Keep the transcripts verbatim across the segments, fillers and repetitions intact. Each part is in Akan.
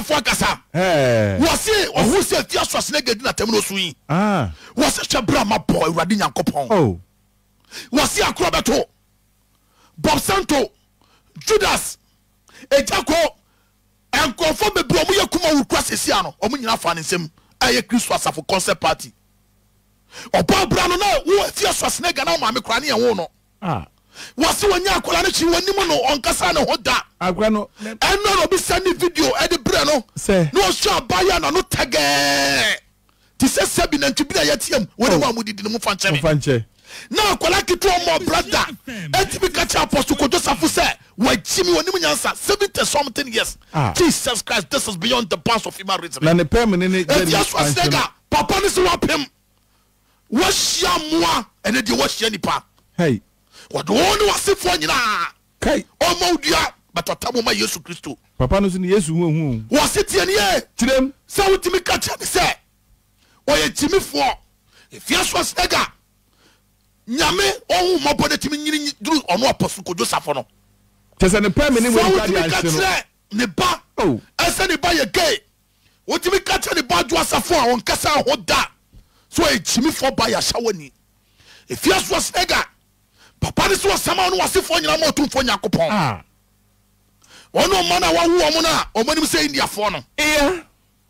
Safo akasa eh wose ohu se Afia SHWAZ di na tem no so yi ah wose hwebra ma boy Awurade Nyankopon oh wose akro beto Bob Santo Judas ejako enkofo bebre omu yakuma wukwa sesia no omu nyina fa ne nsem aye Kristo asafo concept party oba bra no na wo Afia SHWAZ na ma me kra ne ye wo no ah wase wanya akola ne chi wanim no onkasa ne hoda agwa no eno no bi send video e de bre no no sha baya na no tage ti se sebi na ntubi na yetiam wona wa mudidi ne mu fanche me na akola kitu mo brother enti bi kacha apostle Kwadwo Safo se wachimi wanim nyansa seventy something years ah. Jesus Christ, this is beyond the bounds of human reason na ne permanent ne papa ne se wapem washia moa ene de washia nipa hey what one was it for nyina kai o mawdua batata ma Yesu Kristo papa no so ne Yesu hu hu was it ye ne tirem se wutimi kacha ne se o ye timifo Afia SHWAZ nyame o hu mabode timi nyini duru ono apostle Kwadwo Safo no tese ne permanent we ka dia no ne ba oh ese ne ba ye gay wutimi kacha ne ba Kwadwo Safo a on kasa ho da so e timifo ba ya shawani Afia SHWAZ papa ni so sama no wasefo nyina mo tumfo Nyankopon ah ono mana wa wu omo na omanim say India fo no eh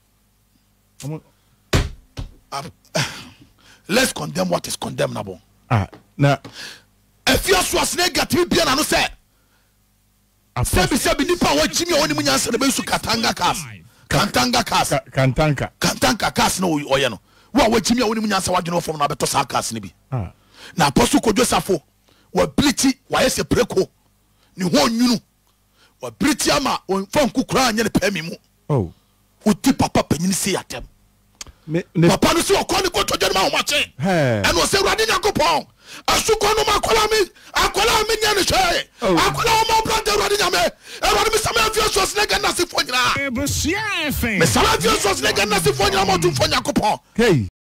let's condemn what is condemnable ah na Afia SHWAZ gatimi bia na no say sebi sebi nipa wa chimi oni mu nyansa na be su katanga kas kantanga kas kantanka kantanka kas no oye no wa wa chimi oni mu nyansa wa dwene fo na beto sa kas ni bi ah na apostle Kwadwo Safo wa bliti wa yese preko ni ho nwunu wa bliti ama on fanku kura anya ne pami mu oh uti papa panyini se yatem papa no se okoni ko toje ma ho mache e no se Awurade Nyankopon asuko no makola mi akola mi nya ne hwe akola o ma brother Awurade nyame Awurade mi sama Afia SHWAZ na se fo nyina me sama Afia SHWAZ na se fo nyina mo tum fo Nyankopon hey